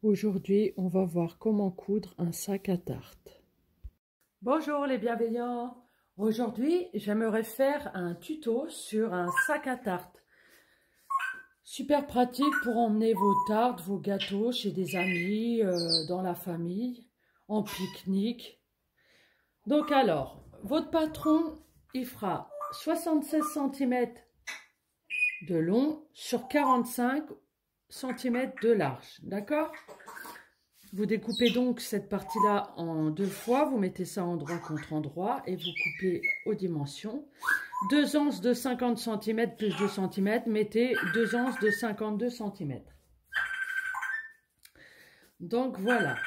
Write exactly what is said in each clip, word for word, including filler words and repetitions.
Aujourd'hui, on va voir comment coudre un sac à tarte. Bonjour les bienveillants. Aujourd'hui, j'aimerais faire un tuto sur un sac à tarte. Super pratique pour emmener vos tartes, vos gâteaux chez des amis, euh, dans la famille, en pique-nique. Donc alors, votre patron, il fera soixante-seize centimètres de long sur quarante-cinq centimètres de large, d'accord? Vous découpez donc cette partie-là en deux fois, vous mettez ça endroit contre endroit et vous coupez aux dimensions. deux anses de cinquante centimètres plus deux centimètres, mettez deux anses de cinquante-deux centimètres. Donc voilà.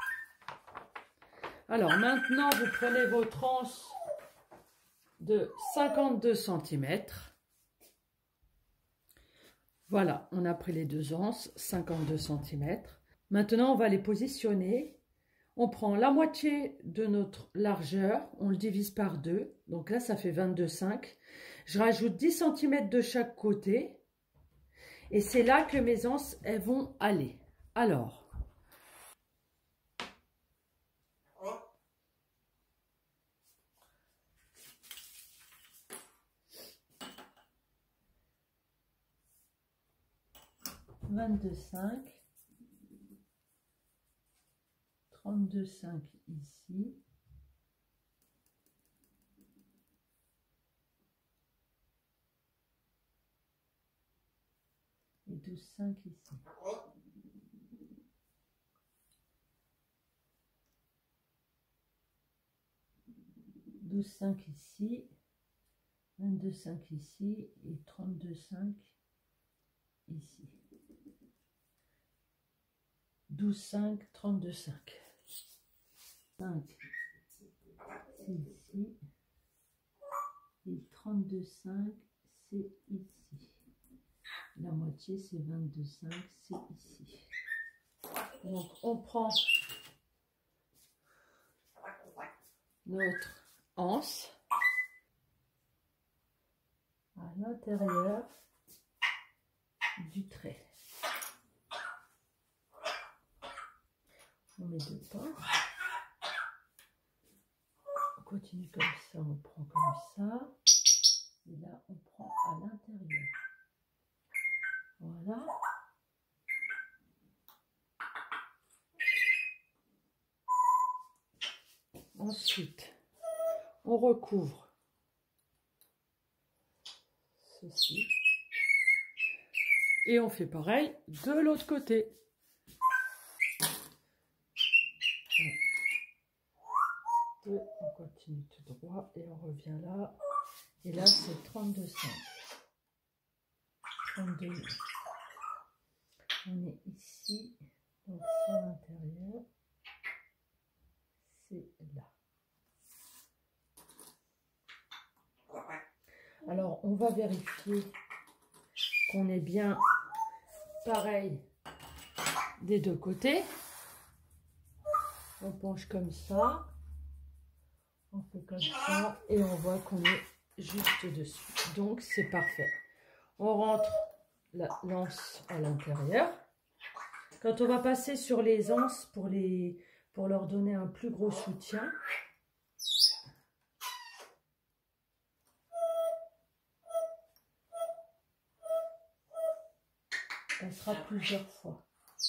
Alors maintenant, vous prenez votre anse de cinquante-deux centimètres. Voilà, on a pris les deux anses, cinquante-deux centimètres. Maintenant, on va les positionner. On prend la moitié de notre largeur, on le divise par deux. Donc là, ça fait vingt-deux virgule cinq. Je rajoute dix centimètres de chaque côté. Et c'est là que mes anses, elles vont aller. Alors, vingt-deux virgule cinq. trente-deux virgule cinq ici. Et douze virgule cinq ici. douze virgule cinq ici. vingt-deux virgule cinq ici. Et trente-deux virgule cinq ici. douze virgule cinq, trente-deux virgule cinq. cinq, c'est ici. Et trente-deux virgule cinq, c'est ici. La moitié, c'est vingt-deux virgule cinq, c'est ici. Donc, on prend notre anse à l'intérieur du trait. On met deux pinces. On continue comme ça, on prend comme ça. Et là, on prend à l'intérieur. Voilà. Ensuite, on recouvre ceci. Et on fait pareil de l'autre côté. Deux, on continue tout droit et on revient là. Et là, c'est trente-deux virgule cinq. trente-deux. On est ici, donc c'est à l'intérieur. C'est là. Alors, on va vérifier qu'on est bien pareil des deux côtés. On penche comme ça. On fait comme ça et on voit qu'on est juste dessus. Donc, c'est parfait. On rentre l'anse à l'intérieur. Quand on va passer sur les anses pour, les, pour leur donner un plus gros soutien, ça sera plusieurs fois.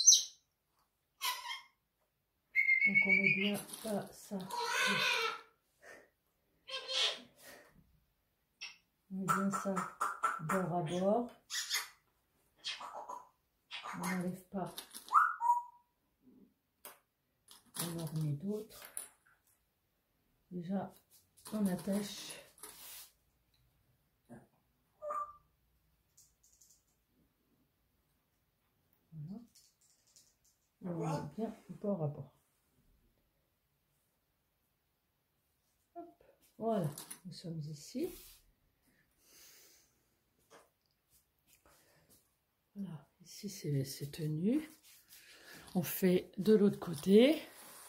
Donc, on met bien ça, ça. On met bien ça bord à bord. On n'enlève pas. On en remet d'autres. Déjà, on attache. Voilà. Et on met bien bord à bord. Hop. Voilà, nous sommes ici. Voilà, ici c'est tenu. On fait de l'autre côté.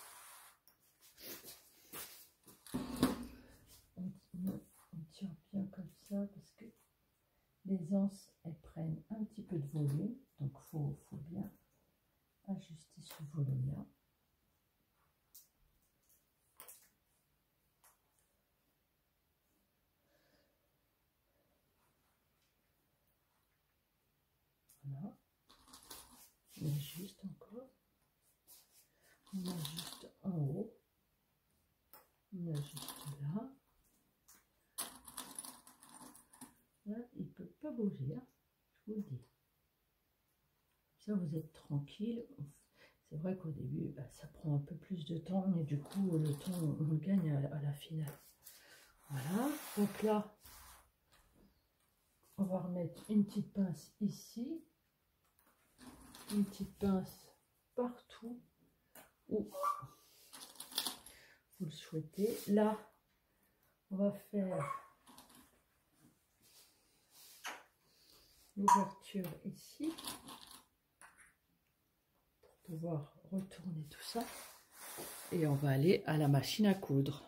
On, on tire bien comme ça parce que les anses elles prennent un petit peu de volume, donc faut, faut bien ajuster sur ce volume-là. Voilà. On ajuste encore. On ajuste en haut. On ajuste là. Là, il ne peut pas bouger, hein, je vous le dis. Ça, vous êtes tranquille. C'est vrai qu'au début, bah, ça prend un peu plus de temps, mais du coup, le temps, on le gagne à, à la finale. Voilà. Donc là, on va remettre une petite pince ici. Une petite pince partout où vous le souhaitez. Là, on va faire l'ouverture ici pour pouvoir retourner tout ça. Et on va aller à la machine à coudre.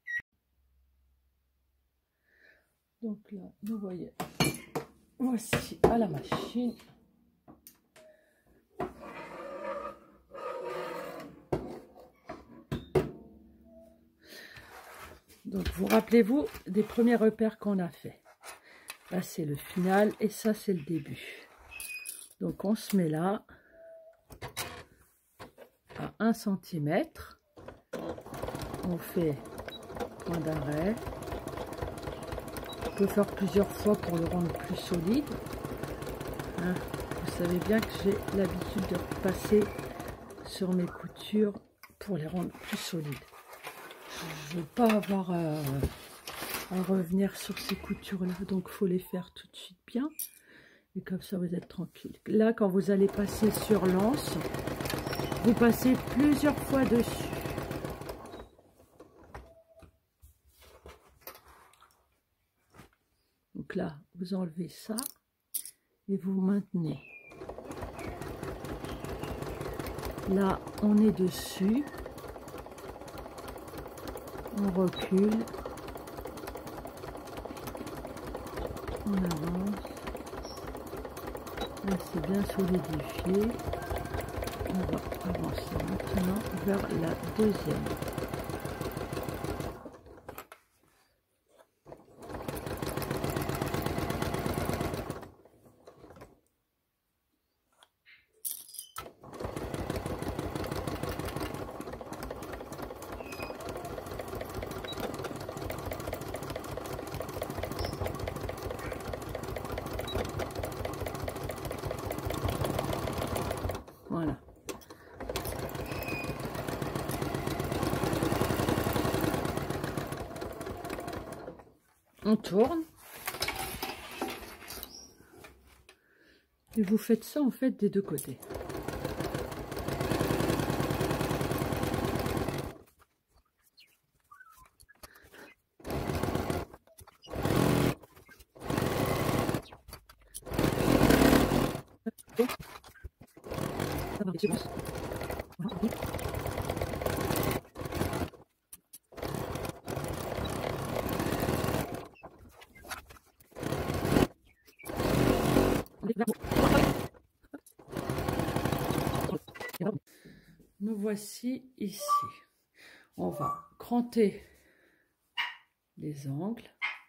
Donc là, vous voyez, voici à la machine. Donc, vous rappelez-vous des premiers repères qu'on a fait. Là, c'est le final et ça, c'est le début. Donc, on se met là à un centimètre. On fait point d'arrêt. On peut faire plusieurs fois pour le rendre plus solide. Hein, vous savez bien que j'ai l'habitude de repasser sur mes coutures pour les rendre plus solides. Je ne veux pas avoir à, à revenir sur ces coutures-là, donc il faut les faire tout de suite bien. Et comme ça, vous êtes tranquille. Là, quand vous allez passer sur l'anse, vous passez plusieurs fois dessus. Donc là, vous enlevez ça et vous maintenez. Là, on est dessus. On recule, on avance, là c'est bien solidifié, on va avancer maintenant vers la deuxième. Voilà. On tourne. Et vous faites ça en fait des deux côtés. Nous voici ici. On va cranter les angles.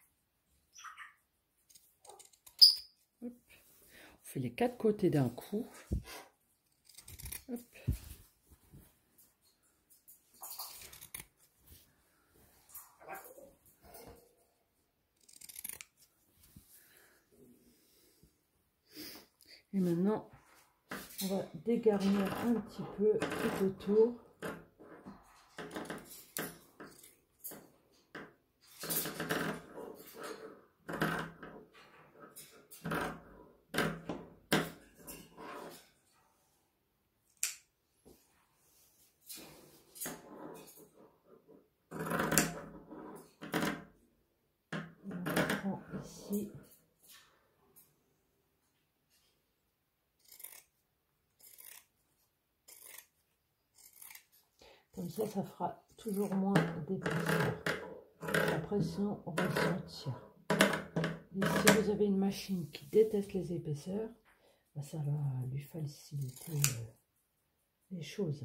Hop. On fait les quatre côtés d'un coup. Hop. Et maintenant, on va dégarnir un petit peu tout autour. On prend ici. Comme ça, ça fera toujours moins d'épaisseur. Après, sinon, on va le sentir. Et si vous avez une machine qui déteste les épaisseurs, bah, ça va lui faciliter euh, les des choses.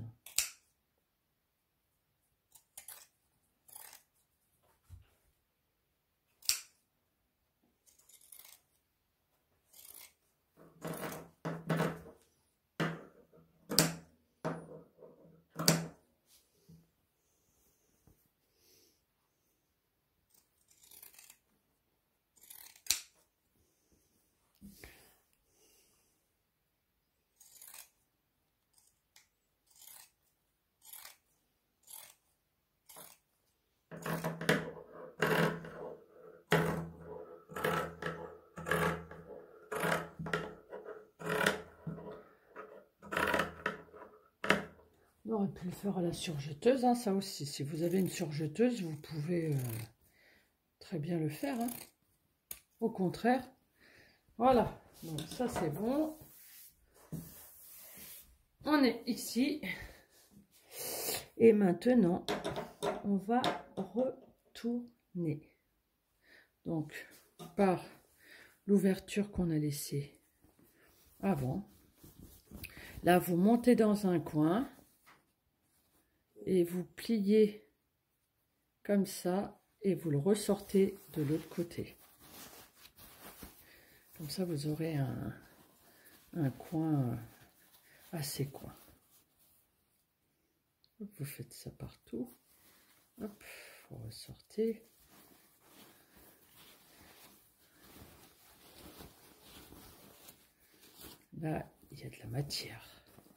On aurait pu le faire à la surjeteuse, hein, ça aussi. Si vous avez une surjeteuse, vous pouvez euh, très bien le faire. Hein. Au contraire. Voilà. Donc ça, c'est bon. On est ici. Et maintenant, on va retourner. Donc, par l'ouverture qu'on a laissée avant. Là, vous montez dans un coin. Et vous pliez comme ça et vous le ressortez de l'autre côté. Comme ça, vous aurez un, un coin assez coin. Vous faites ça partout. Hop, vous ressortez. Là, il y a de la matière.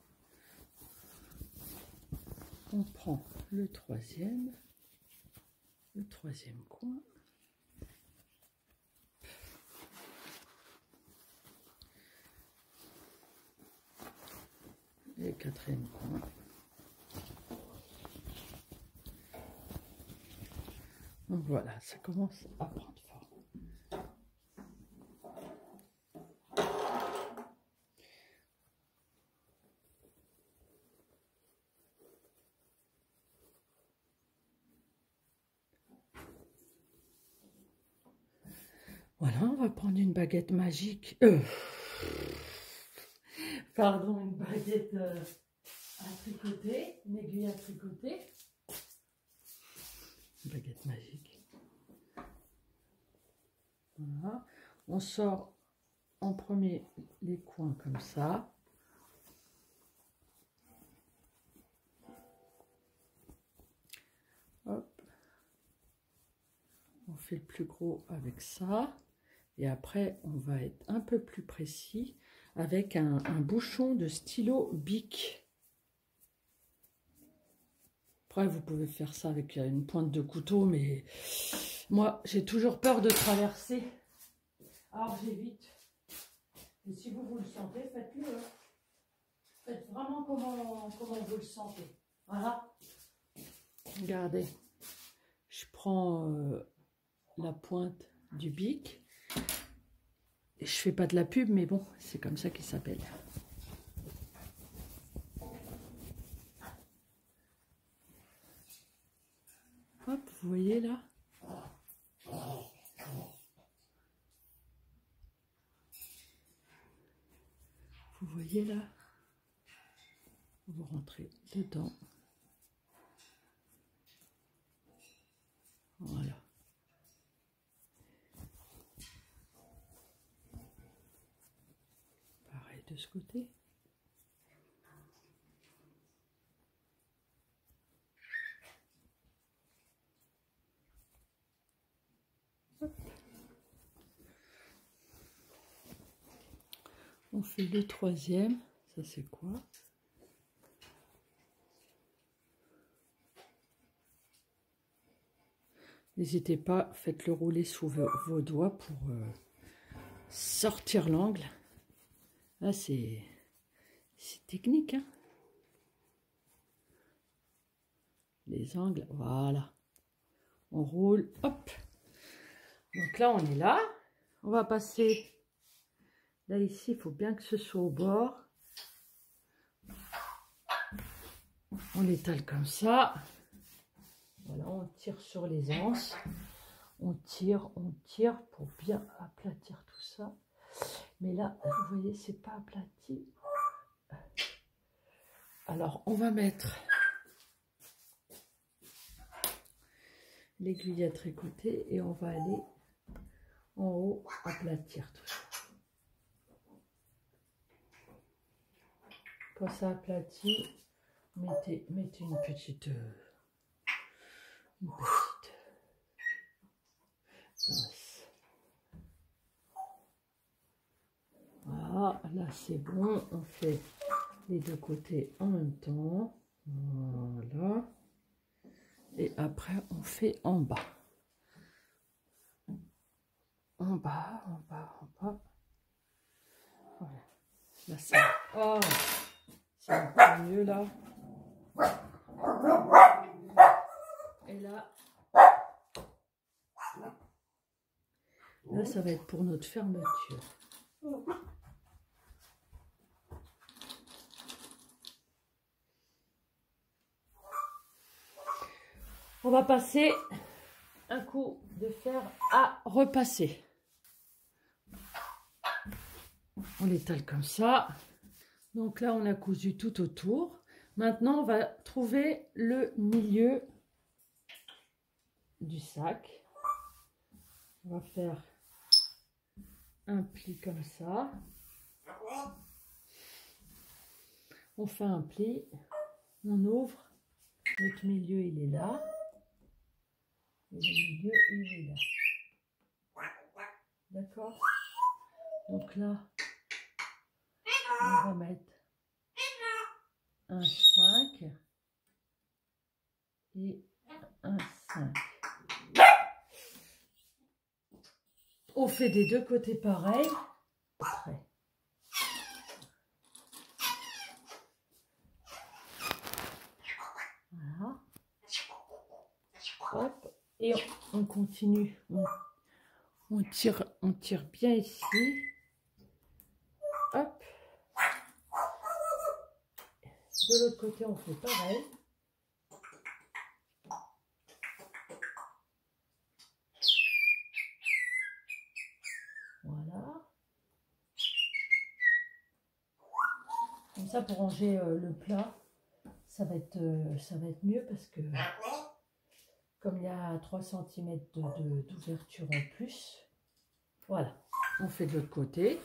On prend le troisième, le troisième coin. Et le quatrième coin. Donc voilà, ça commence à prendre forme. Voilà, on va prendre une baguette magique. Euh, pardon, une baguette euh, à tricoter, une aiguille à tricoter. Une baguette magique. Voilà. On sort en premier les coins comme ça. Hop. On fait le plus gros avec ça. Et après, on va être un peu plus précis avec un, un bouchon de stylo Bic. Après, vous pouvez faire ça avec une pointe de couteau, mais moi, j'ai toujours peur de traverser. Alors, j'évite. Et si vous, vous le sentez, faites-le. Faites vraiment comment, comment vous le sentez. Voilà. Regardez. Je prends euh, la pointe du Bic. Je fais pas de la pub, mais bon, c'est comme ça qu'il s'appelle. Hop, vous voyez là? Vous voyez là? Vous rentrez dedans. Voilà. Pareil de ce côté. Hop. On fait le troisième. Ça c'est quoi? N'hésitez pas, faites-le rouler sous vos, vos doigts pour euh, sortir l'angle. Là, c'est technique. Hein, les angles, voilà. On roule, hop. Donc là, on est là. On va passer. Là, ici, il faut bien que ce soit au bord. On l'étale comme ça. Voilà, on tire sur les anses. On tire, on tire pour bien aplatir tout ça. Mais là, vous voyez, c'est pas aplati. Alors, on va mettre l'aiguillette tricotée et on va aller en haut aplatir tout ça. Quand ça aplatit, mettez, mettez une petite, une petite pince. Voilà, là c'est bon, on fait les deux côtés en même temps. Voilà. Et après, on fait en bas. En bas, en bas, en bas. Voilà. Là, c'est... Oh, c'est un peu mieux, là. Et là... Là, ça va être pour notre fermeture. On va passer un coup de fer à repasser. On l'étale comme ça. Donc là, on a cousu tout autour. Maintenant, on va trouver le milieu du sac. On va faire un pli comme ça. On fait un pli. On ouvre. Notre milieu, il est là. Et le milieu, il est là. D'accord? Donc là, on va mettre un cinq et un cinq. On fait des deux côtés pareil. Après. Voilà. Hop. Et on, on continue. On, on tire, on tire bien ici. Hop. De l'autre côté, on fait pareil. Voilà. Comme ça, pour ranger euh, le plat, ça va être, euh, ça va être mieux parce que comme il y a trois centimètres d'ouverture de, de, en plus, voilà. On fait de l'autre côté.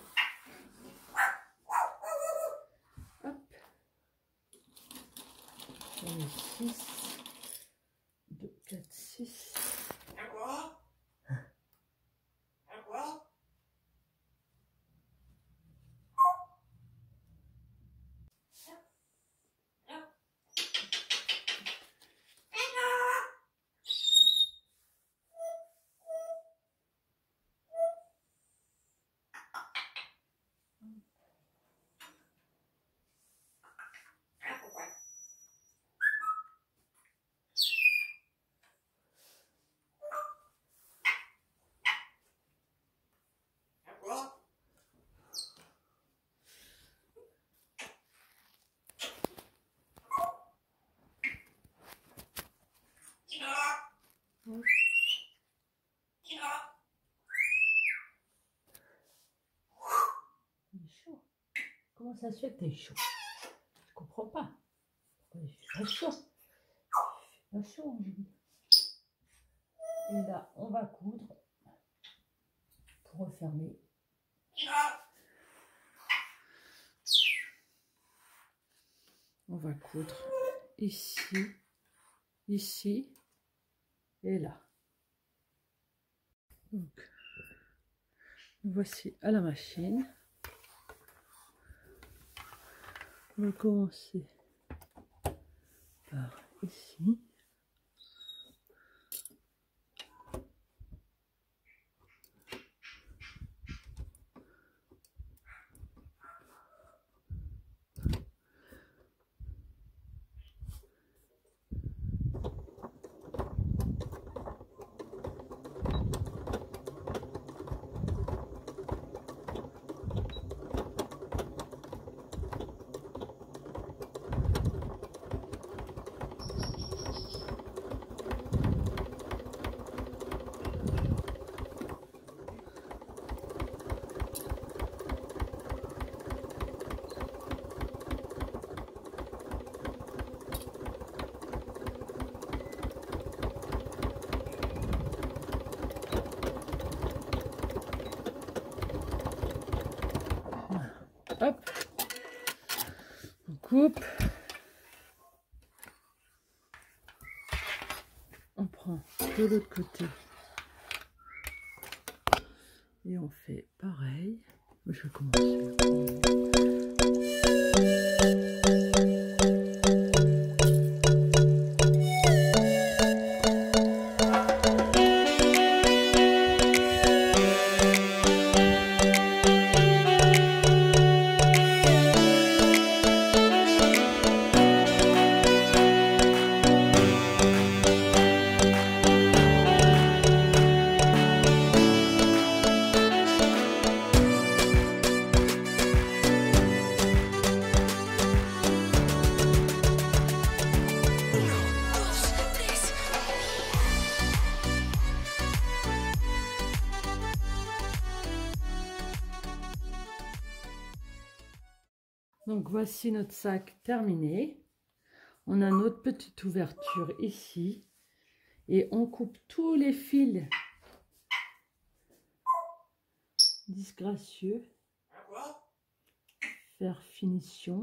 six, deux, quatre, six. Comment ça se fait que t'es chaud? Je comprends pas. Pourquoi il fait pas chaud? Il fait pas chaud, Angélique. Et là, on va coudre pour refermer. On va coudre ici, ici et là. Donc, voici à la machine. On va commencer par ici. coupe. On prend de l'autre côté. Et on fait pareil. Je vais commencer. Donc voici notre sac terminé. On a notre petite ouverture ici et on coupe tous les fils disgracieux. Faire finition.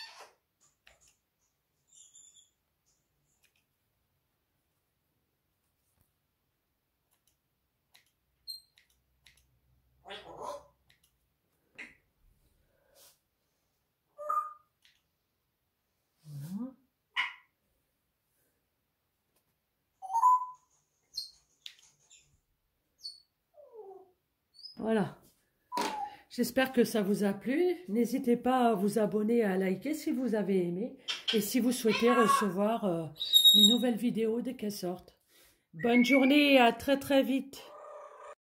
Voilà, j'espère que ça vous a plu. N'hésitez pas à vous abonner et à liker si vous avez aimé. Et si vous souhaitez recevoir euh, mes nouvelles vidéos dès qu'elles sortent. Bonne journée et à très très vite.